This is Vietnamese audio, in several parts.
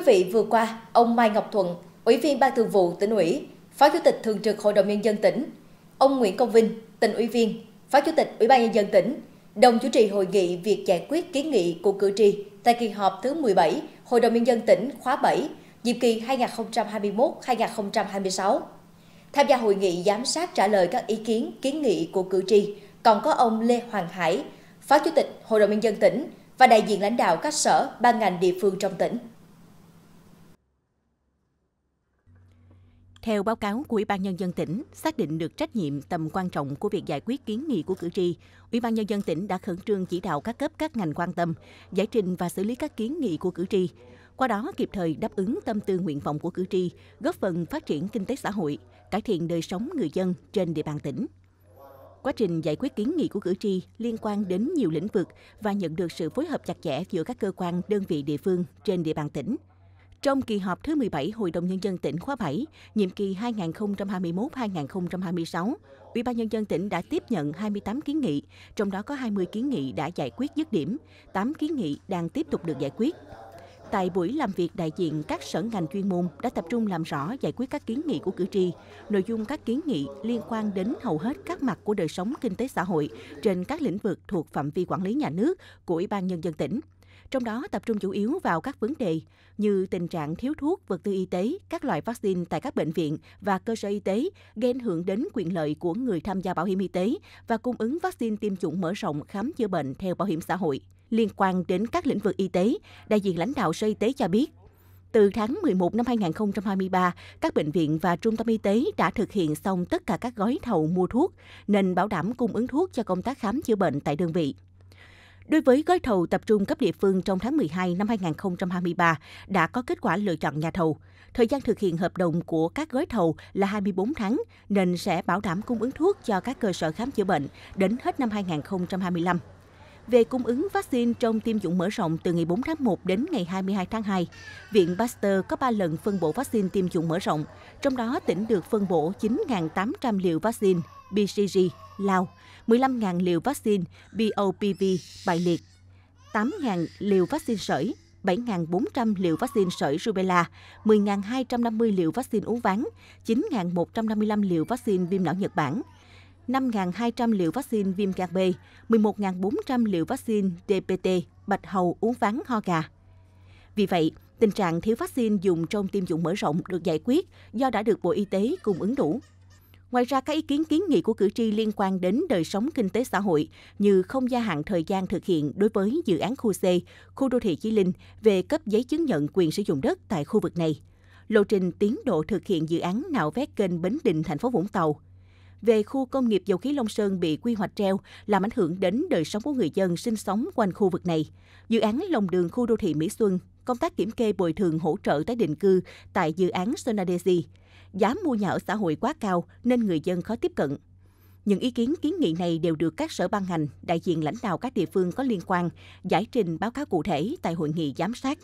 vị, vừa qua, ông Mai Ngọc Thuận, Ủy viên Ban Thường vụ Tỉnh ủy, Phó Chủ tịch Thường trực Hội đồng Nhân dân tỉnh, ông Nguyễn Công Vinh, Tỉnh ủy viên, Phó Chủ tịch Ủy ban Nhân dân tỉnh, đồng chủ trì hội nghị việc giải quyết kiến nghị của cử tri tại kỳ họp thứ 17 Hội đồng Nhân dân tỉnh khóa 7, nhiệm kỳ 2021-2026. Tham gia hội nghị giám sát trả lời các ý kiến, kiến nghị của cử tri còn có ông Lê Hoàng Hải, Phó Chủ tịch Hội đồng Nhân dân tỉnh và đại diện lãnh đạo các sở, ban ngành địa phương trong tỉnh. Theo báo cáo của Ủy ban Nhân dân tỉnh, xác định được trách nhiệm tầm quan trọng của việc giải quyết kiến nghị của cử tri, Ủy ban Nhân dân tỉnh đã khẩn trương chỉ đạo các cấp các ngành quan tâm, giải trình và xử lý các kiến nghị của cử tri. Qua đó kịp thời đáp ứng tâm tư nguyện vọng của cử tri, góp phần phát triển kinh tế xã hội, cải thiện đời sống người dân trên địa bàn tỉnh. Quá trình giải quyết kiến nghị của cử tri liên quan đến nhiều lĩnh vực và nhận được sự phối hợp chặt chẽ giữa các cơ quan, đơn vị địa phương trên địa bàn tỉnh. Trong kỳ họp thứ 17 Hội đồng Nhân dân tỉnh khóa 7, nhiệm kỳ 2021-2026, Ủy ban Nhân dân tỉnh đã tiếp nhận 28 kiến nghị, trong đó có 20 kiến nghị đã giải quyết dứt điểm, 8 kiến nghị đang tiếp tục được giải quyết. Tại buổi làm việc, đại diện các sở ngành chuyên môn đã tập trung làm rõ giải quyết các kiến nghị của cử tri. Nội dung các kiến nghị liên quan đến hầu hết các mặt của đời sống kinh tế xã hội trên các lĩnh vực thuộc phạm vi quản lý nhà nước của Ủy ban Nhân dân tỉnh. Trong đó tập trung chủ yếu vào các vấn đề như tình trạng thiếu thuốc, vật tư y tế, các loại vaccine tại các bệnh viện và cơ sở y tế gây ảnh hưởng đến quyền lợi của người tham gia bảo hiểm y tế và cung ứng vaccine tiêm chủng mở rộng khám chữa bệnh theo bảo hiểm xã hội. Liên quan đến các lĩnh vực y tế, đại diện lãnh đạo Sở Y tế cho biết, từ tháng 11 năm 2023, các bệnh viện và trung tâm y tế đã thực hiện xong tất cả các gói thầu mua thuốc, nên bảo đảm cung ứng thuốc cho công tác khám chữa bệnh tại đơn vị. Đối với gói thầu tập trung cấp địa phương trong tháng 12 năm 2023 đã có kết quả lựa chọn nhà thầu. Thời gian thực hiện hợp đồng của các gói thầu là 24 tháng, nên sẽ bảo đảm cung ứng thuốc cho các cơ sở khám chữa bệnh đến hết năm 2025. Về cung ứng vaccine trong tiêm chủng mở rộng từ ngày 4 tháng 1 đến ngày 22 tháng 2, Viện Pasteur có 3 lần phân bổ vaccine tiêm chủng mở rộng, trong đó tỉnh được phân bổ 9.800 liều vaccine BCG, Lao, 15.000 liều vaccine BOPV, Bại liệt, 8.000 liều vaccine sởi, 7.400 liều vaccine sởi rubella, 10.250 liều vaccine uốn ván, 9.155 liều vaccine viêm não Nhật Bản, 5.200 liều vaccine viêm gan B, 11.400 liều vaccine DPT, bạch hầu, uốn ván, ho gà. Vì vậy, tình trạng thiếu vaccine dùng trong tiêm chủng mở rộng được giải quyết do đã được Bộ Y tế cung ứng đủ. Ngoài ra, các ý kiến kiến nghị của cử tri liên quan đến đời sống kinh tế xã hội như không gia hạn thời gian thực hiện đối với dự án khu C, khu đô thị Chí Linh về cấp giấy chứng nhận quyền sử dụng đất tại khu vực này, lộ trình tiến độ thực hiện dự án nạo vét kênh Bến Đình, thành phố Vũng Tàu. Về khu công nghiệp dầu khí Long Sơn bị quy hoạch treo làm ảnh hưởng đến đời sống của người dân sinh sống quanh khu vực này, dự án lòng đường khu đô thị Mỹ Xuân, công tác kiểm kê bồi thường hỗ trợ tái định cư tại dự án Sonadesi, giá mua nhà ở xã hội quá cao nên người dân khó tiếp cận. Những ý kiến kiến nghị này đều được các sở ban ngành, đại diện lãnh đạo các địa phương có liên quan giải trình báo cáo cụ thể tại hội nghị giám sát.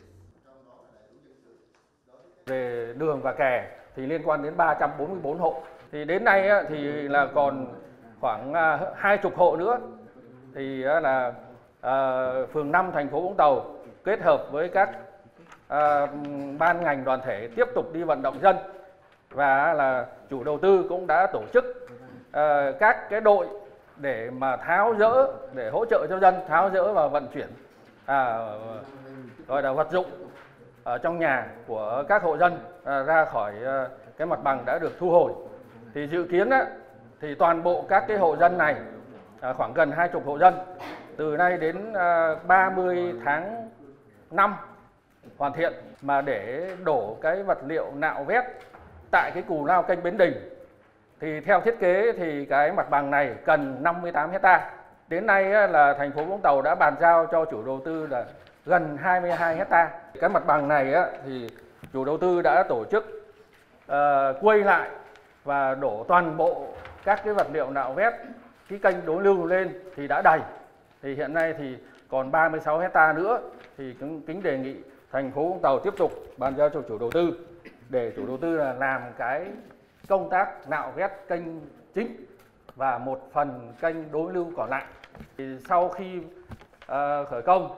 Về đường và kè thì liên quan đến 344 hộ. Thì đến nay thì là còn khoảng 20 hộ nữa. Thì là phường 5 thành phố Vũng Tàu kết hợp với các ban ngành đoàn thể tiếp tục đi vận động dân, và là chủ đầu tư cũng đã tổ chức các cái đội để mà tháo dỡ, để hỗ trợ cho dân tháo dỡ và vận chuyển gọi là vật dụng ở trong nhà của các hộ dân ra khỏi cái mặt bằng đã được thu hồi. Thì dự kiến thì toàn bộ các cái hộ dân này khoảng gần 20 hộ dân từ nay đến 30 tháng 5 hoàn thiện, mà để đổ cái vật liệu nạo vét tại cái cù lao kênh Bến Đình thì theo thiết kế thì cái mặt bằng này cần 58 hectare. Đến nay là thành phố Vũng Tàu đã bàn giao cho chủ đầu tư là gần 22 hectare. Cái mặt bằng này thì chủ đầu tư đã tổ chức quay lại và đổ toàn bộ các cái vật liệu nạo vét cái kênh đối lưu lên thì đã đầy. Thì hiện nay thì còn 36 hectare nữa, thì kính đề nghị thành phố Vũng Tàu tiếp tục bàn giao cho chủ đầu tư để chủ đầu tư là làm cái công tác nạo vét kênh chính và một phần kênh đối lưu còn lại. Thì sau khi khởi công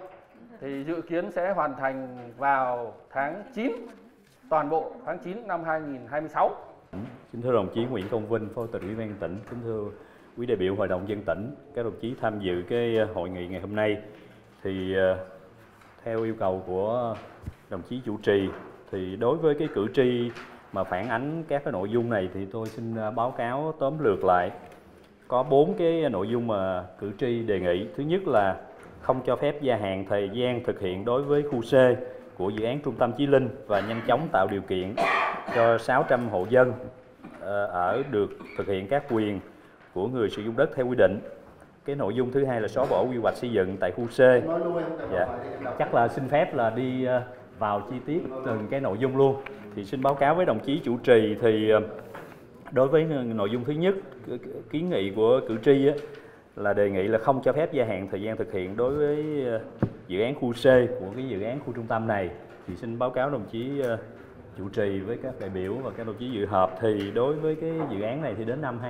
thì dự kiến sẽ hoàn thành vào tháng 9, toàn bộ tháng 9 năm 2026. Kính thưa đồng chí Nguyễn Công Vinh, Phó Chủ tịch Ủy ban nhân dân tỉnh, kính thưa quý đại biểu Hội đồng nhân dân tỉnh, các đồng chí tham dự cái hội nghị ngày hôm nay. Thì theo yêu cầu của đồng chí chủ trì, thì đối với cái cử tri mà phản ánh các cái nội dung này thì tôi xin báo cáo tóm lược lại. Có 4 cái nội dung mà cử tri đề nghị. Thứ nhất là không cho phép gia hạn thời gian thực hiện đối với khu C của dự án Trung tâm Chí Linh và nhanh chóng tạo điều kiện cho 600 hộ dân ở được thực hiện các quyền của người sử dụng đất theo quy định. Cái nội dung thứ hai là xóa bỏ quy hoạch xây dựng tại khu C. Dạ. Chắc là xin phép là đi vào chi tiết từng cái nội dung luôn. Thì xin báo cáo với đồng chí chủ trì thì đối với nội dung thứ nhất, kiến nghị của cử tri là đề nghị là không cho phép gia hạn thời gian thực hiện đối với dự án khu C của cái dự án khu trung tâm này. Thì xin báo cáo đồng chí chủ trì với các đại biểu và các đồng chí dự họp, thì đối với cái dự án này thì đến năm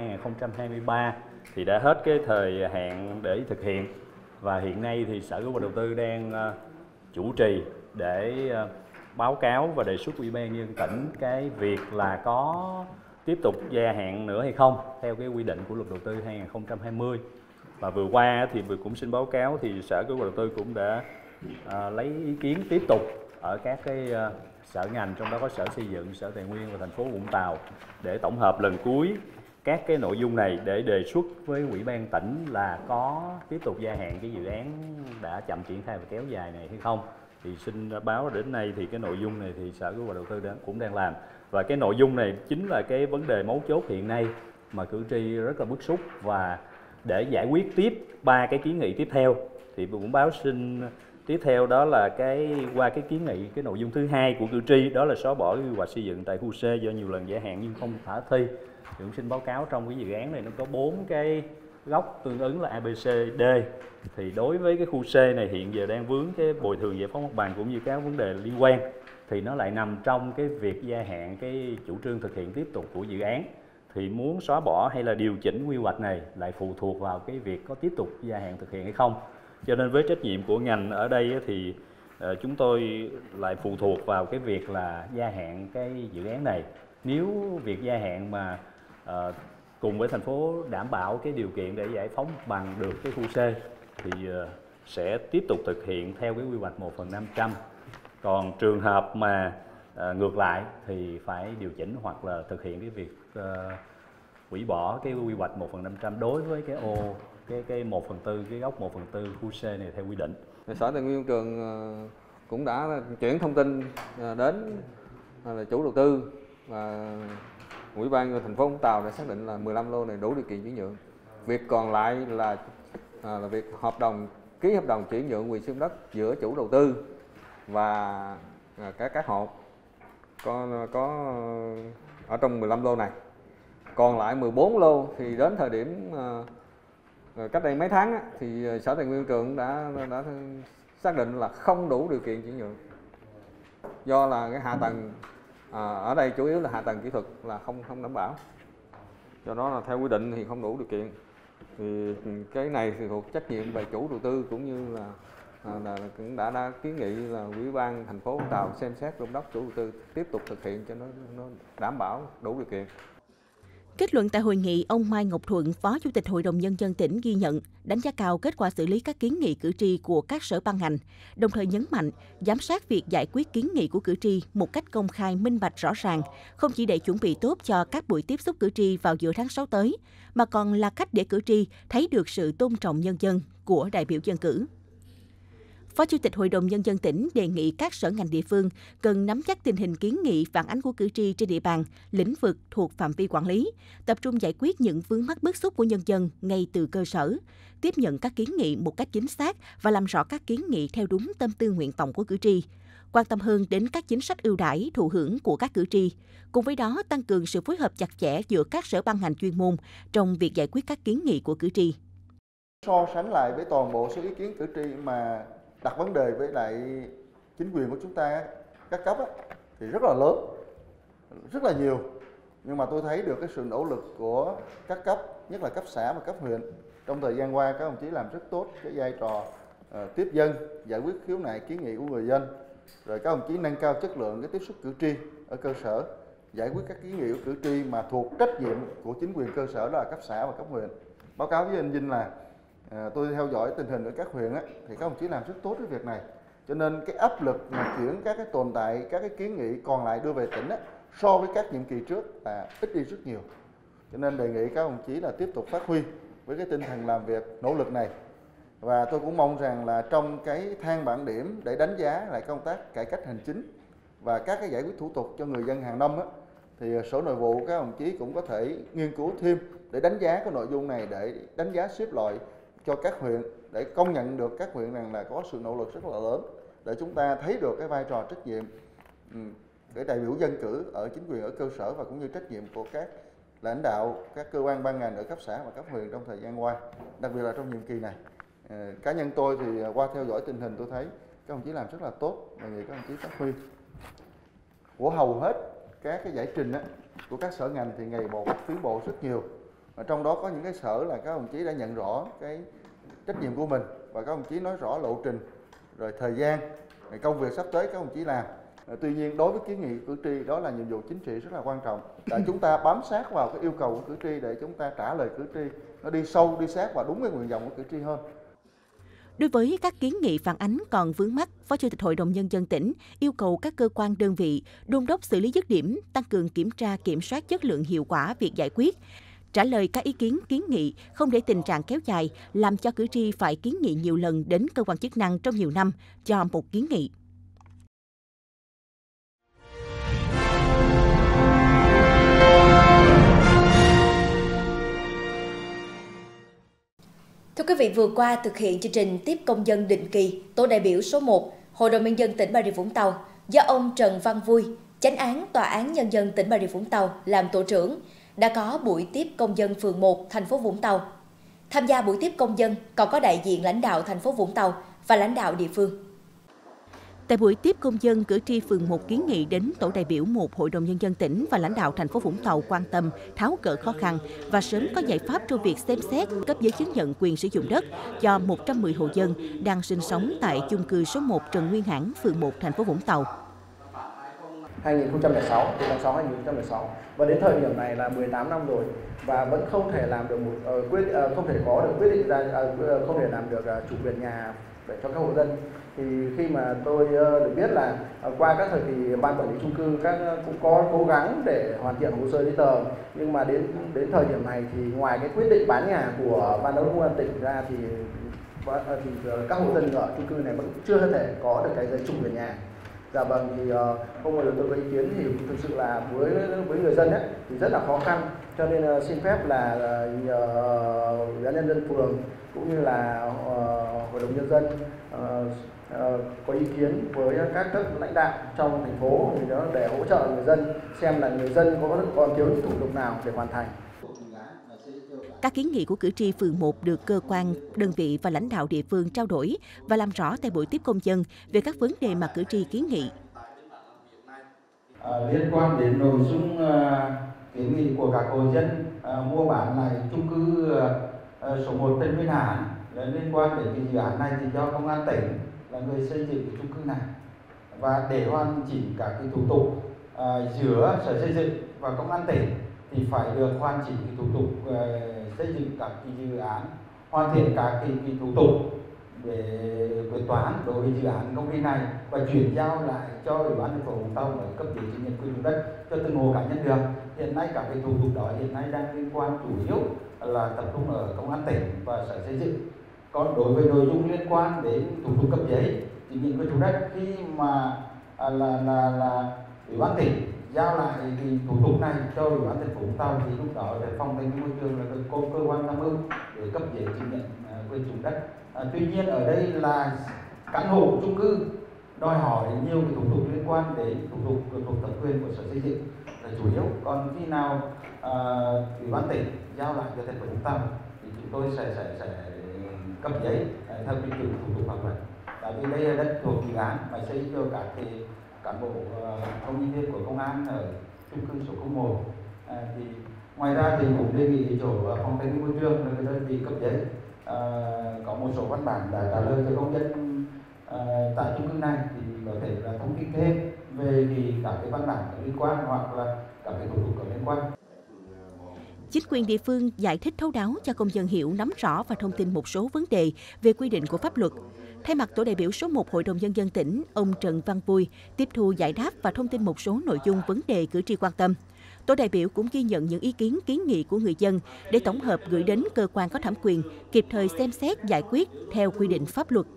2023 thì đã hết cái thời hạn để thực hiện, và hiện nay thì Sở Kế hoạch Đầu tư đang chủ trì để báo cáo và đề xuất Ủy ban nhân dân tỉnh cái việc là có tiếp tục gia hạn nữa hay không theo cái quy định của Luật Đầu tư 2020. Và vừa qua thì cũng xin báo cáo thì Sở Kế hoạch Đầu tư cũng đã lấy ý kiến tiếp tục ở các cái sở ngành, trong đó có Sở Xây dựng, Sở Tài nguyên và thành phố Vũng Tàu, để tổng hợp lần cuối các cái nội dung này để đề xuất với Ủy ban tỉnh là có tiếp tục gia hạn cái dự án đã chậm triển khai và kéo dài này hay không. Thì xin báo đến nay thì cái nội dung này thì Sở Kế hoạch Đầu tư cũng đang làm, và cái nội dung này chính là cái vấn đề mấu chốt hiện nay mà cử tri rất là bức xúc. Và để giải quyết tiếp 3 cái kiến nghị tiếp theo thì cũng báo xin tiếp theo đó là qua cái kiến nghị, cái nội dung thứ hai của cử tri đó là xóa bỏ quy hoạch xây dựng tại khu C do nhiều lần gia hạn nhưng không khả thi. Thì cũng xin báo cáo trong cái dự án này nó có 4 cái góc tương ứng là A, B, C, D. Thì đối với cái khu C này hiện giờ đang vướng cái bồi thường giải phóng mặt bằng cũng như các vấn đề liên quan, thì nó lại nằm trong cái việc gia hạn cái chủ trương thực hiện tiếp tục của dự án. Thì muốn xóa bỏ hay là điều chỉnh quy hoạch này lại phụ thuộc vào cái việc có tiếp tục gia hạn thực hiện hay không. Cho nên với trách nhiệm của ngành ở đây thì chúng tôi lại phụ thuộc vào cái việc là gia hạn cái dự án này. Nếu việc gia hạn mà cùng với thành phố đảm bảo cái điều kiện để giải phóng mặt bằng được cái khu C thì sẽ tiếp tục thực hiện theo cái quy hoạch 1/500. Còn trường hợp mà ngược lại thì phải điều chỉnh hoặc là thực hiện cái việc hủy bỏ cái quy hoạch 1/500 đối với cái ô cái 1/4, cái góc 1/4 khu C này theo quy định. Sở Tài nguyên Môi trường cũng đã chuyển thông tin đến chủ đầu tư và Ủy ban thành phố Vũng Tàu đã xác định là 15 lô này đủ điều kiện chuyển nhượng. Việc còn lại là việc ký hợp đồng chuyển nhượng quyền sử dụng đất giữa chủ đầu tư và các hộ có ở trong 15 lô này. Còn lại 14 lô thì đến thời điểm cách đây mấy tháng thì Sở Tài nguyên Môi trường đã xác định là không đủ điều kiện chuyển nhượng, do là cái hạ tầng ở đây chủ yếu là hạ tầng kỹ thuật là không đảm bảo, do đó là theo quy định thì không đủ điều kiện. Thì cái này thì thuộc trách nhiệm về chủ đầu tư cũng như là cũng đã kiến nghị là Ủy ban thành phố Vũng Tàu xem xét đôn đốc chủ đầu tư tiếp tục thực hiện cho nó đảm bảo đủ điều kiện. Kết luận tại hội nghị, ông Mai Ngọc Thuận, Phó Chủ tịch Hội đồng Nhân dân tỉnh ghi nhận, đánh giá cao kết quả xử lý các kiến nghị cử tri của các sở ban ngành, đồng thời nhấn mạnh, giám sát việc giải quyết kiến nghị của cử tri một cách công khai, minh bạch, rõ ràng, không chỉ để chuẩn bị tốt cho các buổi tiếp xúc cử tri vào giữa tháng 6 tới, mà còn là cách để cử tri thấy được sự tôn trọng nhân dân của đại biểu dân cử. Phó Chủ tịch Hội đồng Nhân dân tỉnh đề nghị các sở ngành địa phương cần nắm chắc tình hình kiến nghị phản ánh của cử tri trên địa bàn, lĩnh vực thuộc phạm vi quản lý, tập trung giải quyết những vướng mắc bức xúc của nhân dân ngay từ cơ sở, tiếp nhận các kiến nghị một cách chính xác và làm rõ các kiến nghị theo đúng tâm tư nguyện vọng của cử tri, quan tâm hơn đến các chính sách ưu đãi thụ hưởng của các cử tri. Cùng với đó, tăng cường sự phối hợp chặt chẽ giữa các sở ban ngành chuyên môn trong việc giải quyết các kiến nghị của cử tri. So sánh lại với toàn bộ số ý kiến cử tri mà đặt vấn đề với lại chính quyền của chúng ta, các cấp thì rất là lớn, rất là nhiều. Nhưng mà tôi thấy được cái sự nỗ lực của các cấp, nhất là cấp xã và cấp huyện. Trong thời gian qua các đồng chí làm rất tốt cái vai trò tiếp dân, giải quyết khiếu nại kiến nghị của người dân. Rồi các đồng chí nâng cao chất lượng cái tiếp xúc cử tri ở cơ sở, giải quyết các kiến nghị của cử tri mà thuộc trách nhiệm của chính quyền cơ sở, đó là cấp xã và cấp huyện. Báo cáo với anh Vinh là tôi theo dõi tình hình ở các huyện á, thì các đồng chí làm rất tốt cái việc này. Cho nên cái áp lực mà chuyển các cái tồn tại, các cái kiến nghị còn lại đưa về tỉnh á, so với các nhiệm kỳ trước là ít đi rất nhiều. Cho nên đề nghị các đồng chí là tiếp tục phát huy với cái tinh thần làm việc nỗ lực này. Và tôi cũng mong rằng là trong cái thang bảng điểm để đánh giá lại công tác cải cách hành chính và các cái giải quyết thủ tục cho người dân hàng năm á, thì Sở Nội vụ các đồng chí cũng có thể nghiên cứu thêm để đánh giá cái nội dung này, để đánh giá xếp loại cho các huyện, để công nhận được các huyện rằng là có sự nỗ lực rất là lớn, để chúng ta thấy được cái vai trò trách nhiệm cái đại biểu dân cử ở chính quyền ở cơ sở, và cũng như trách nhiệm của các lãnh đạo các cơ quan ban ngành ở cấp xã và cấp huyện trong thời gian qua, đặc biệt là trong nhiệm kỳ này. Cá nhân tôi thì qua theo dõi tình hình tôi thấy các đồng chí làm rất là tốt, và nghị các đồng chí phát huy. Của hầu hết các cái giải trình của các sở ngành thì ngày một tiến bộ rất nhiều. Ở trong đó có những cái sở là các đồng chí đã nhận rõ cái trách nhiệm của mình, và các đồng chí nói rõ lộ trình, rồi thời gian, rồi công việc sắp tới các đồng chí làm. Tuy nhiên đối với kiến nghị cử tri, đó là nhiệm vụ chính trị rất là quan trọng, để chúng ta bám sát vào cái yêu cầu của cử tri, để chúng ta trả lời cử tri nó đi sâu, đi sát và đúng với nguyện vọng của cử tri hơn. Đối với các kiến nghị phản ánh còn vướng mắc, Phó Chủ tịch Hội đồng Nhân dân tỉnh yêu cầu các cơ quan đơn vị đôn đốc xử lý dứt điểm, tăng cường kiểm tra, kiểm soát chất lượng, hiệu quả việc giải quyết, trả lời các ý kiến kiến nghị, không để tình trạng kéo dài, làm cho cử tri phải kiến nghị nhiều lần đến cơ quan chức năng trong nhiều năm cho một kiến nghị. Thưa quý vị, vừa qua thực hiện chương trình tiếp công dân định kỳ, tổ đại biểu số 1, Hội đồng Nhân dân tỉnh Bà Rịa Vũng Tàu do ông Trần Văn Vui, Chánh án Tòa án Nhân dân tỉnh Bà Rịa Vũng Tàu làm tổ trưởng, đã có buổi tiếp công dân phường 1, thành phố Vũng Tàu. Tham gia buổi tiếp công dân còn có đại diện lãnh đạo thành phố Vũng Tàu và lãnh đạo địa phương. Tại buổi tiếp công dân, cử tri phường 1 kiến nghị đến tổ đại biểu 1 Hội đồng Nhân dân tỉnh và lãnh đạo thành phố Vũng Tàu quan tâm, tháo gỡ khó khăn và sớm có giải pháp trong việc xem xét cấp giấy chứng nhận quyền sử dụng đất cho 110 hộ dân đang sinh sống tại chung cư số 1 Trần Nguyên Hãn, phường 1, thành phố Vũng Tàu. 2006, từ tháng 6 2006, và đến thời điểm này là 18 năm rồi và vẫn không thể làm được không thể có được quyết định không thể làm được chủ quyền nhà để cho các hộ dân. Thì khi mà tôi được biết là qua các thời kỳ ban quản lý chung cư cũng có cố gắng để hoàn thiện hồ sơ giấy tờ, nhưng mà đến thời điểm này thì ngoài cái quyết định bán nhà của ban giám đốc công an tỉnh ra thì các hộ dân ở chung cư này vẫn chưa thể có được cái giấy chủ quyền nhà. Dạ vâng, thì hôm nay tôi có ý kiến thì thực sự là với người dân ấy, thì rất là khó khăn, cho nên xin phép là nhờ Ủy ban nhân dân phường cũng như là Hội đồng Nhân dân có ý kiến với các cấp lãnh đạo trong thành phố thì đó để hỗ trợ người dân, xem là người dân còn thiếu những thủ tục nào để hoàn thành. Các kiến nghị của cử tri phường 1 được cơ quan, đơn vị và lãnh đạo địa phương trao đổi và làm rõ tại buổi tiếp công dân về các vấn đề mà cử tri kiến nghị. Liên quan đến nội dung kiến nghị của các hộ dân mua bán lại chung cư số 1 Trần Nguyên Hãn, liên quan đến cái dự án này thì do công an tỉnh là người xây dựng cái chung cư này, và để hoàn chỉnh các cái thủ tục giữa Sở Xây dựng và công an tỉnh thì phải được hoàn chỉnh cái thủ tục xây dựng các cái dự án, hoàn thiện các cái thủ tục để quyết toán đối với dự án công ty này và chuyển giao lại cho Ủy ban thành phố Vũng Tàu để cấp giấy chứng nhận quyền sử dụng đất cho từng hộ cá nhân được. Hiện nay các cái thủ tục đó hiện nay đang liên quan chủ yếu là tập trung ở công an tỉnh và Sở Xây dựng. Còn đối với nội dung liên quan đến thủ tục cấp giấy chứng nhận quyền sử dụng đất, khi mà là Ủy ban tỉnh giao lại thì thủ tục này cho Ủy ban thành phố Vũng Tàu thì lúc đó phòng tài nguyên môi trường là cơ quan tham mưu để cấp giấy chứng nhận quyền sử dụng đất. Tuy nhiên ở đây là căn hộ chung cư đòi hỏi nhiều cái thủ tục liên quan đến thủ tục thuộc thẩm quyền của Sở Xây dựng là chủ yếu. Còn khi nào Ủy ban tỉnh giao lại cho thành phố Vũng Tàu thì chúng tôi sẽ cấp giấy theo quy trình thủ tục pháp luật. Tại vì đây là đất thuộc dự án mà xây cho các cái cán bộ công nhân viên của công an ở chung cư số 01. Thì ngoài ra thì cũng đề nghị chỗ phòng tài nguyên môi trường là người đơn vị cấp giấy có một số văn bản đã trả lời cho công dân tại chung cư này thì có thể là thông tin thêm về các cái văn bản liên quan hoặc là các cái thủ tục có liên quan. Chính quyền địa phương giải thích thấu đáo cho công dân hiểu, nắm rõ và thông tin một số vấn đề về quy định của pháp luật. Thay mặt tổ đại biểu số 1 Hội đồng Nhân dân tỉnh, ông Trần Văn Vui tiếp thu giải đáp và thông tin một số nội dung vấn đề cử tri quan tâm. Tổ đại biểu cũng ghi nhận những ý kiến kiến nghị của người dân để tổng hợp gửi đến cơ quan có thẩm quyền, kịp thời xem xét giải quyết theo quy định pháp luật.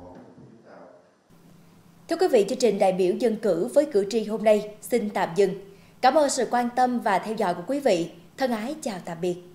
Thưa quý vị, chương trình đại biểu dân cử với cử tri hôm nay xin tạm dừng. Cảm ơn sự quan tâm và theo dõi của quý vị. Thân ái chào tạm biệt.